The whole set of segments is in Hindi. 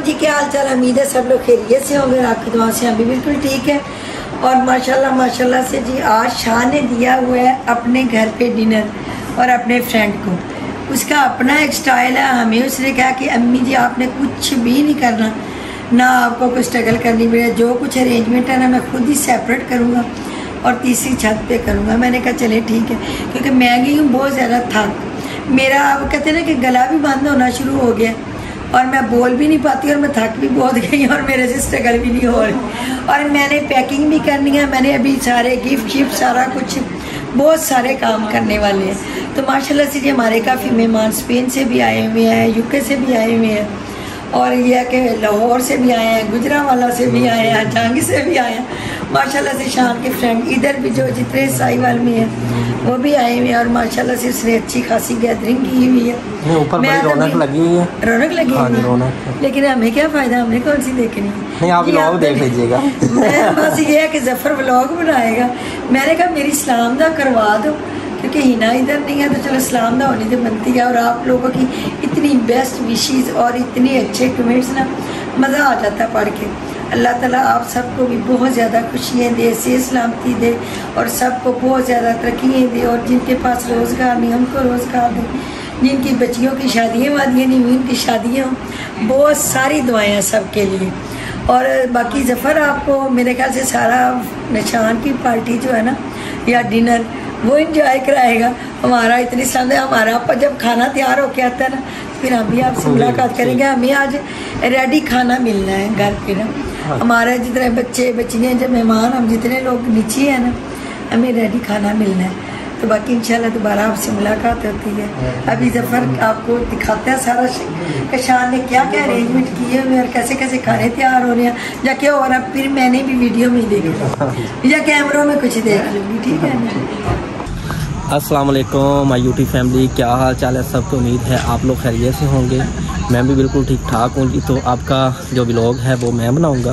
जी क्या हाल चाल, उम्मीद है सब लोग खैरियत से होंगे। आपकी दुआ से हम भी बिल्कुल ठीक है। और माशाल्लाह से जी आज शाह ने दिया हुआ है अपने घर पे डिनर और अपने फ्रेंड को। उसका अपना एक स्टाइल है। हमें उसने कहा कि अम्मी जी आपने कुछ भी नहीं करना, ना आपको कुछ स्ट्रगल करनी पड़े, जो कुछ अरेंजमेंट है ना मैं खुद ही सेपरेट करूँगा और तीसरी छत पे करूँगा। मैंने कहा चले ठीक है, क्योंकि मैं गई हूँ बहुत ज़्यादा थक। मेरा आप कहते हैं ना कि गला भी बंद होना शुरू हो गया और मैं बोल भी नहीं पाती और मैं थक भी बहुत गई और मेरे से स्ट्रगल भी नहीं हो रही। और मैंने पैकिंग भी करनी है, मैंने अभी सारे गिफ्ट शिफ्ट सारा कुछ बहुत सारे काम करने वाले हैं। तो माशाल्लाह से जी हमारे काफ़ी मेहमान स्पेन से भी आए हुए हैं, यूके से भी आए हुए हैं, और यह कि लाहौर से भी आए हैं, गुजरांवाला से भी आए हैं, जहांगीर से भी आए हैं। माशाल्लाह से शान के फ्रेंड इधर भी जो जितने साहिवाल में हैं वो भी आए हुए हैं और माशाल्लाह से उसने अच्छी खासी गैदरिंग की हुई है। ऊपर बड़ी रौनक लगी हुई है, रौनक लगी हुई है, लेकिन हमें क्या फ़ायदा, हमने कौन सी देखनी है। नहीं आप व्लॉग देख लीजिएगा। मैं बस ये है कि जफ़र व्लॉग बनाएगा। मैंने कहा मेरी सलाम दा करवा दो, क्योंकि हिना इधर नहीं है तो चलो सलाम दा होनी तो बनती है। और आप लोगों की इतनी बेस्ट विशेस और इतने अच्छे कमेंट्स ना मज़ा आ जाता है पढ़ के। अल्लाह ताला आप सबको भी बहुत ज़्यादा खुशियाँ दे, सेहत सलामती दे और सबको बहुत ज़्यादा तरक्कियाँ दे। और जिनके पास रोज़गार नहीं उनको रोज़गार दे, जिनकी बच्चियों की शादियाँ वादियाँ नहीं हुई उनकी शादियाँ हों। बहुत सारी दुआएं सबके लिए। और बाकी ज़फ़र आपको मेरे ख्याल से सारा निशान की पार्टी जो है ना या डिनर वो इंजॉय कराएगा। हमारा इतनी समझ हमारा जब खाना तैयार होके आता है ना फिर हम भी आपसे मुलाकात करेंगे। हमें आज रेडी खाना मिलना है घर पे ना। हमारे जितने बच्चे बच्चियाँ जब मेहमान हम जितने लोग नीचे हैं ना हमें रेडी खाना मिलना है। तो बाकी इंशाल्लाह दोबारा आपसे मुलाकात होती है। अभी ज़फ़र आपको दिखाते हैं सारा कि शान ने क्या क्या अरेंजमेंट किए हुए और कैसे कैसे खाने तैयार हो रहे हैं या क्या हो रहा है। फिर मैंने भी वीडियो में देखा या कैमरों में कुछ देख लूँगी, ठीक है ना। अस्सलाम वालेकुम माय यूट्यूब फैमिली, क्या हाल चाल है सबको। उम्मीद है आप लोग खैरियत से होंगे। मैं भी बिल्कुल ठीक ठाक हूँ जी। तो आपका जो व्लॉग है वो मैं बनाऊँगा।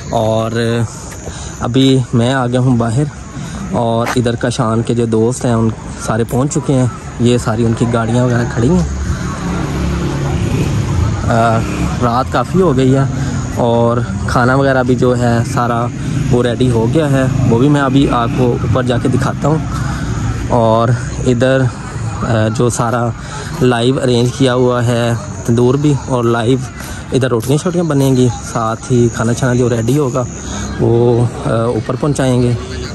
और अभी मैं आ गया हूँ बाहर और इधर का शान के जो दोस्त हैं उन सारे पहुँच चुके हैं। ये सारी उनकी गाड़ियाँ वगैरह खड़ी हैं। रात काफ़ी हो गई है और खाना वगैरह भी जो है सारा वो रेडी हो गया है। वो भी मैं अभी आपको ऊपर जाके दिखाता हूँ। और इधर जो सारा लाइव अरेंज किया हुआ है तंदूर भी, और लाइव इधर रोटियां शोटियाँ बनेंगी, साथ ही खाना छाना जो रेडी होगा वो ऊपर पहुंचाएंगे।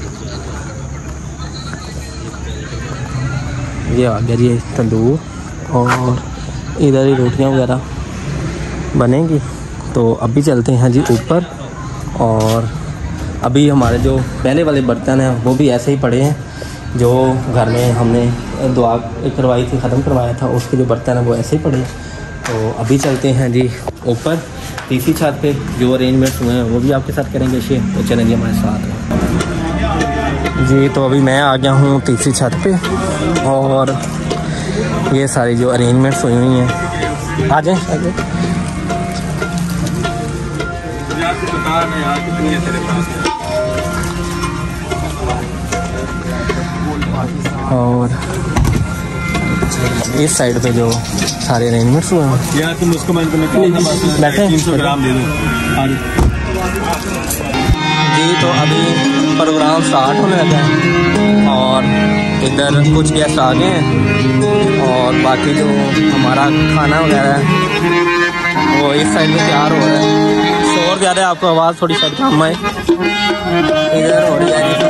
ये आ गया जी तंदूर और इधर ही रोटियां वगैरह बनेंगी। तो अभी चलते हैं जी ऊपर। और अभी हमारे जो पहले वाले बर्तन हैं वो भी ऐसे ही पड़े हैं, जो घर में हमने दुआ करवाई थी, ख़त्म करवाया था, उसके जो बर्तन हैं वो ऐसे ही पड़े हैं। तो अभी चलते हैं जी ऊपर तीसरी छत पे। जो अरेंजमेंट हुए हैं वो भी आपके साथ करेंगे शेयर। तो चलें जी हमारे साथ जी। तो अभी मैं आ गया हूँ तीसरी छत पे और ये सारी जो अरेंजमेंट्स हुई हुई हैं, आ जाएँ और इस साइड पे जो सारे अरेंजमेंट्स हुए हैं यार तुम उसको बैठे 300 ग्राम दे दो जी। तो अभी प्रोग्राम स्टार्ट होने लगा है और इधर कुछ गेस्ट आ गए हैं और बाकी जो हमारा खाना वगैरह है वो इस साइड में तैयार हो रहा है। शोर ज़्यादा है, आपको आवाज़ थोड़ी शायद कम आए। इधर हो रही है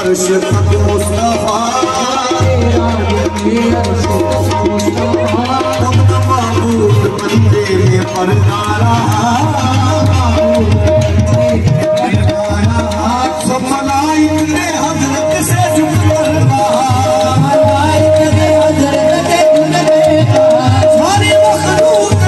शफकत मुस्तफा महबूब बंदे में पर्दा रहा सब मलाइक ने हजरत से जुमकर सारी मखलूक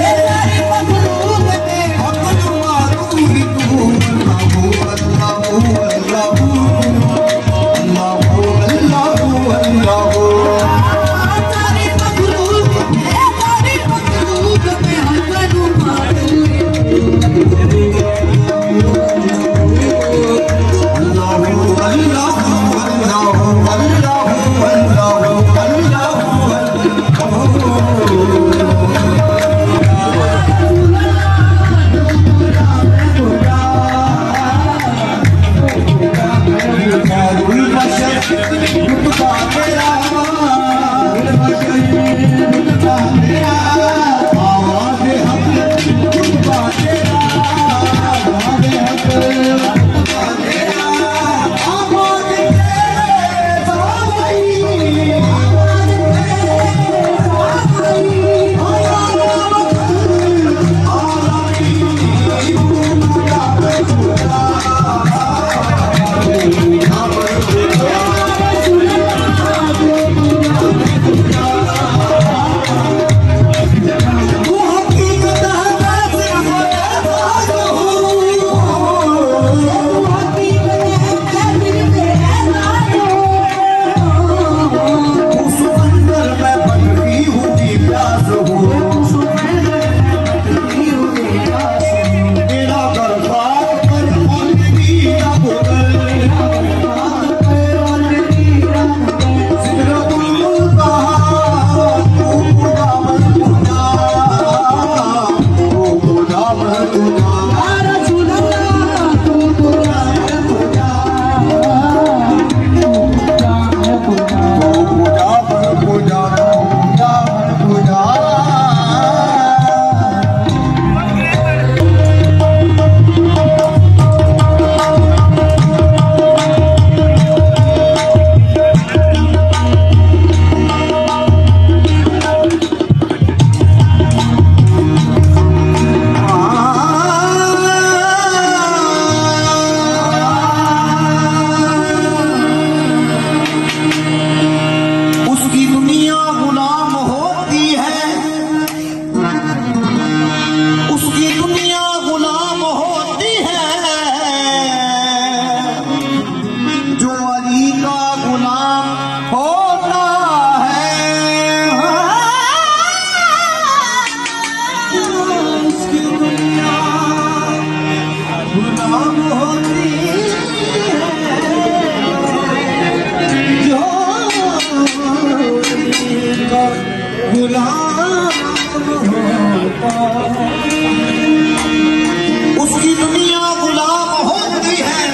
उसकी दुनिया गुलाम होती है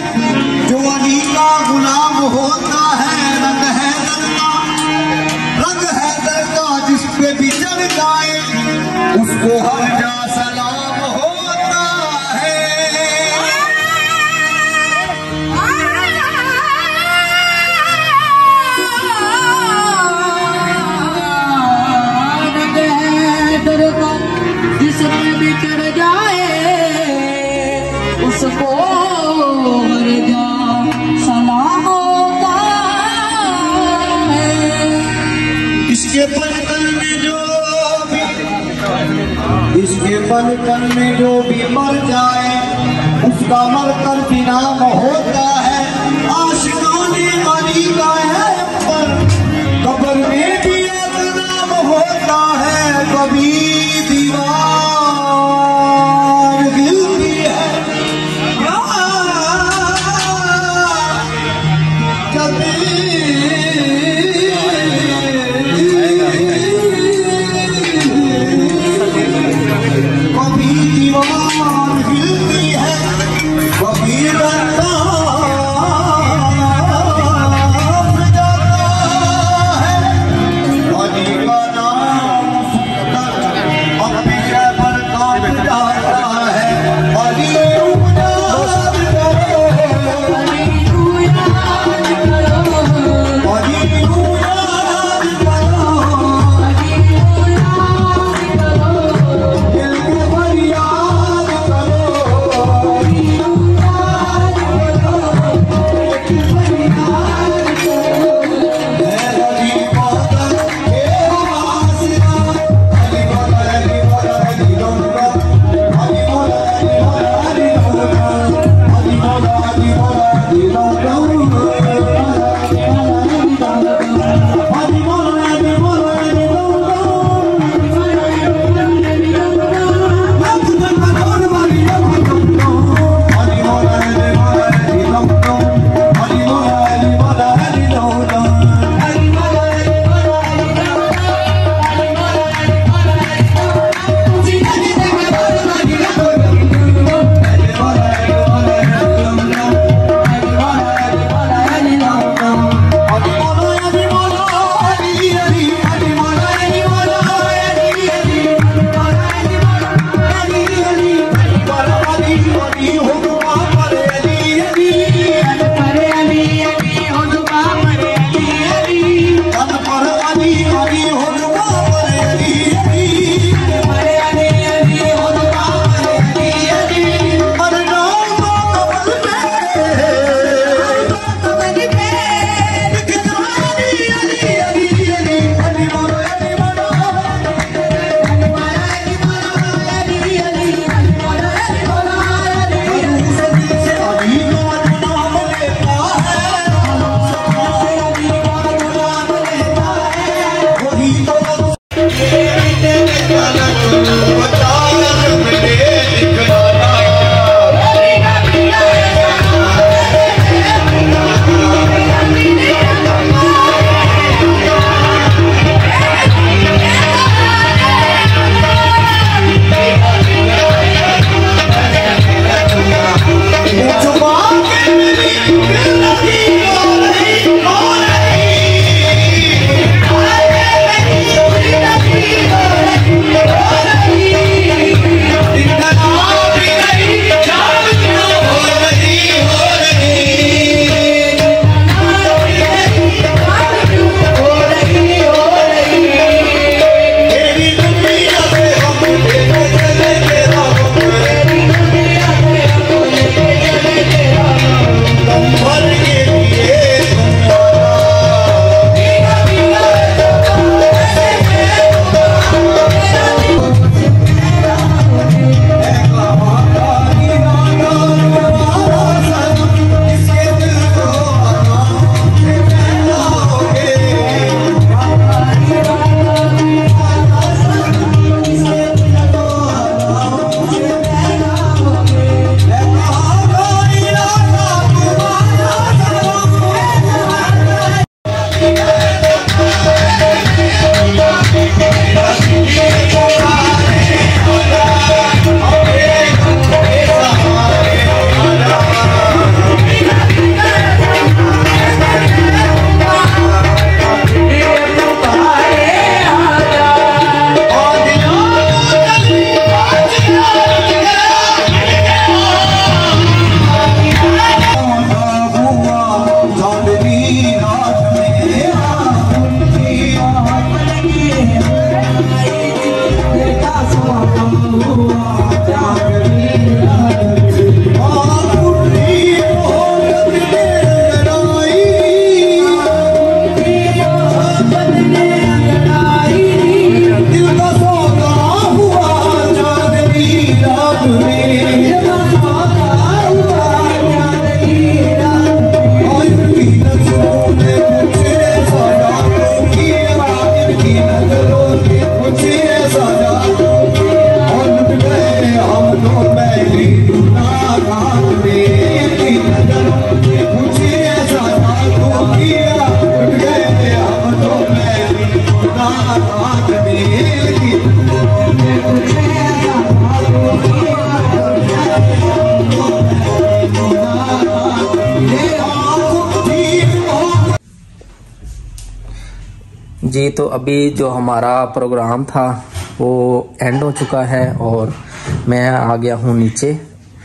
जो अली का गुलाम होता है। रंग है दर का जिस पे भी चढ़ जाए उसको हर जा सलाम होता है। रंग है दर का जिस पे भी चढ़ जाए उसको हर जा सलाम होता है। इसके पलकन में जो भी मर जाए उसका मरकर भी नाम होता है। आशिकाने अली का है पर कब्र में भी एक नाम होता है। कभी दीवार हिलती है कभी दीवार हिलती है कभी जी तो अभी जो हमारा प्रोग्राम था वो एंड हो चुका है और मैं आ गया हूँ नीचे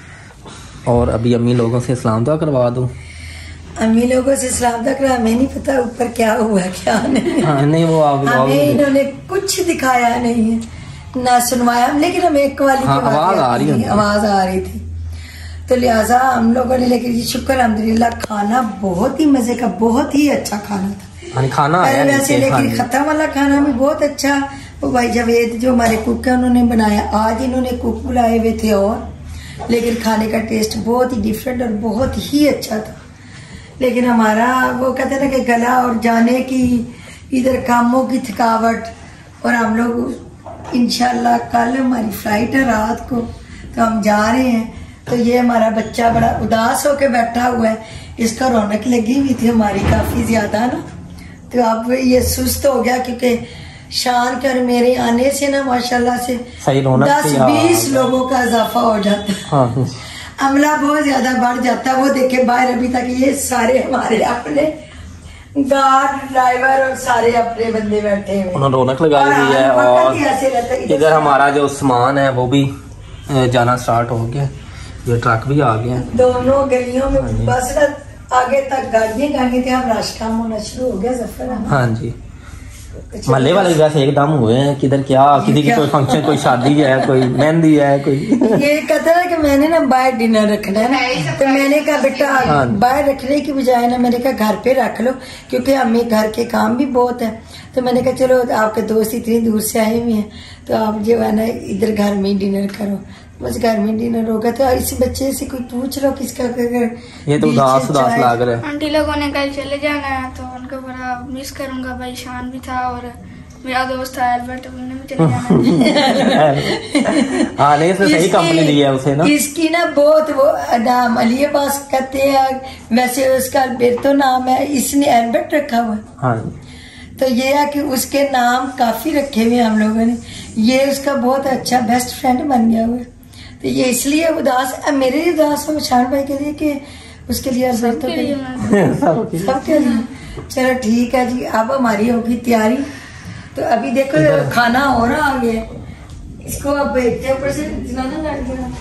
और अभी अम्मी लोगों से सलाम दुआ करवा दूँ। अम्मी लोगों से सलाम तक हमें नहीं पता ऊपर क्या हुआ क्या नहीं। हाँ नहीं वो हमें इन्होंने कुछ दिखाया नहीं है ना सुनवाया, लेकिन हमें एक वाली आवाज आ रही थी तो लिहाजा हम लोगों ने, लेकिन शुक्र अल्हम्दुलिल्लाह खाना बहुत ही मजे का, बहुत ही अच्छा खाना था। खाना आया वैसे लेकिन खत्म वाला खाना भी बहुत अच्छा। वो भाई जावेद जो हमारे कुक है उन्होंने बनाया। आज इन्होंने कुक बुलाए हुए थे और लेकिन खाने का टेस्ट बहुत ही डिफरेंट और बहुत ही अच्छा था। लेकिन हमारा वो कहते हैं ना कि गला और जाने की इधर कामों की थकावट, और हम लोग इंशाल्लाह कल हमारी फ्लाइट है रात को तो हम जा रहे हैं। तो ये हमारा बच्चा बड़ा उदास होके बैठा हुआ है, इसका रौनक लगी हुई थी हमारी काफी ज्यादा ना, तो अब ये सुस्त हो गया क्योंकि शान के और मेरे आने से ना माशाल्लाह से 10-20 लोगों का इजाफा हो जाता है। हाँ। अमला बहुत ज्यादा बढ़ जाता है। वो देखे बाहर अभी तक ये सारे हमारे अपने गार्ड ड्राइवर और सारे अपने बंदे बैठे हुए, उन्होंने रौनक लगाई हुई है। और इधर हमारा जो सामान है वो भी जाना स्टार्ट हो गया, ये ट्रक भी आ गया। दोनों गलियों में बस आगे तक गाड़ियां थे, अब रश काम होना शुरू हो गया जफर। हाँ जी महल्ले वाले वैसे एकदम हुए हैं किधर क्या किसी की कोई फंक्शन, कोई शादी है, कोई मेहंदी है, कोई ये कहता है कि मैंने ना बाहर डिनर रखना है ना, तो मैंने कहा बेटा बाहर रखने की बजाय ना मैंने कहा घर पे रख लो, क्योंकि हमें घर के काम भी बहुत है। तो मैंने कहा चलो आपके दोस्त इतनी दूर से आए हुए हैं तो आप जो है ना इधर घर में डिनर करो। बस घर में डिनर होगा। तो इस बच्चे से कोई पूछ लो किसका ये तो उदास लग रहा है। आंटी लोगों ने कल चले जाना है तो उनको बड़ा मिस करूंगा। भाई शान भी था और मेरा दोस्त था एल्बर्ट, उन्होंने भी चले जाना है। हाँ नहीं सही कंपनी दी है उसे ना। इसकी ना बहुत वो नाम अली अब्बास कहते हैं, वैसे उसका बेटो नाम है, इसने एल्बर्ट रखा हुआ है। हाँ। तो ये है कि उसके नाम काफी रखे हुए हम लोगों ने। ये उसका बहुत अच्छा बेस्ट फ्रेंड बन गया हुआ है। तो ये इसलिए उदास, मेरे लिए उदास हो शान भाई के लिए कि उसके लिए सबके लिए। चलो ठीक है जी, अब हमारी होगी तैयारी। तो अभी देखो खाना हो रहा आ गया, इसको अब देखते ऊपर से जलाना लग गया।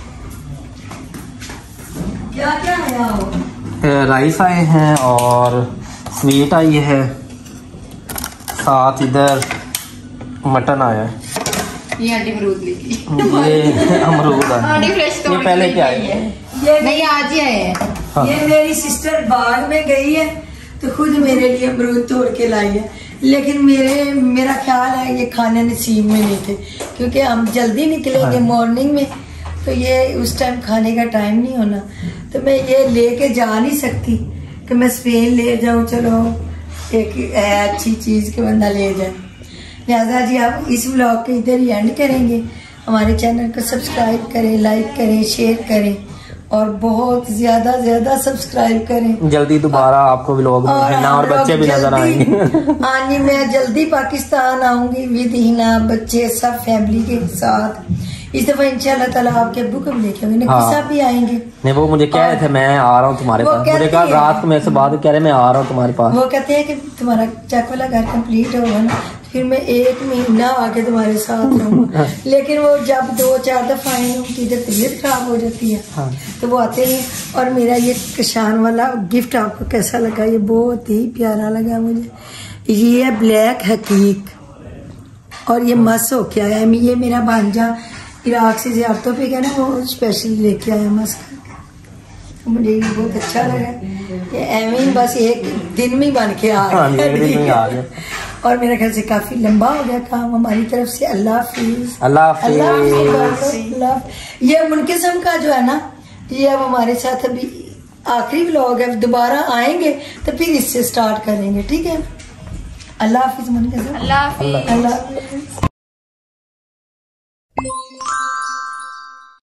क्या क्या आया हो? राइस आए हैं और स्वीट आई है, साथ इधर मटन आया है। ये आंटी अमरूद लेगी। ये अमरूद ये पहले क्या है? ये नहीं आज ही आए हैं। हाँ। ये मेरी सिस्टर बाग में गई है तो खुद मेरे लिए अमरूद तोड़ के लाई है, लेकिन मेरा ख्याल है ये खाने नसीब में नहीं थे, क्योंकि हम जल्दी निकलेंगे मॉर्निंग में, तो ये उस टाइम खाने का टाइम नहीं होना। तो मैं ये लेके जा नहीं सकती कि मैं स्पेन ले जाऊं। चलो एक अच्छी चीज के बंदा ले जाए। लिहाजा जी आप इस व्लॉग के इधर ही एंड करेंगे। हमारे चैनल को सब्सक्राइब करें, लाइक करें, शेयर करें और बहुत ज्यादा सब्सक्राइब करें। जल्दी दोबारा आपको व्लॉग में हिना और बच्चे भी नजर आएंगे। आनी मैं जल्दी पाकिस्तान आऊंगी विद हिना, बच्चे सब फैमिली के साथ। इस दफा इंशाल्लाह ताला आपके अब्बू को भी लेके आएंगे, किसा भी आएंगे। नहीं वो मुझे कह रहे थे मैं आ रहा हूँ तुम्हारे पास, मुझे कहा रात को मेरे से बात कह रहे मैं आ रहा हूँ तुम्हारे पास। वो कहते हैं कि तुम्हारा चेक वाला घर कंप्लीट होगा ना फिर मैं 1 महीना आके तुम्हारे साथ रहूंगा। लेकिन वो जब 2-4 दफा आए उनकी तबीयत खराब हो जाती है। हाँ। तो वो आते हैं। और मेरा ये कशान वाला गिफ्ट आपको कैसा लगा? ये बहुत ही प्यारा लगा मुझे। ये है ब्लैक हकीक और ये मस हो के आया। ये मेरा भांजा इराक से ज़ियारतों पे गया ना, वो स्पेशली लेके आया मस का। मुझे ये बहुत अच्छा लगा। ये एवं बस एक दिन में बन के आ गया। और मेरे ख्याल से काफी लंबा हो गया काम हमारी तरफ से। अल्लाह हाफिज। अल्लाह। ये मुनकिस्म का जो है ना, ये अब हमारे साथ अभी आखिरी व्लॉग है। दोबारा आएंगे तो फिर इससे स्टार्ट करेंगे, ठीक है? अल्लाह हाफिज मुनकिस्म। अल्लाह हाफिज। अल्लाह।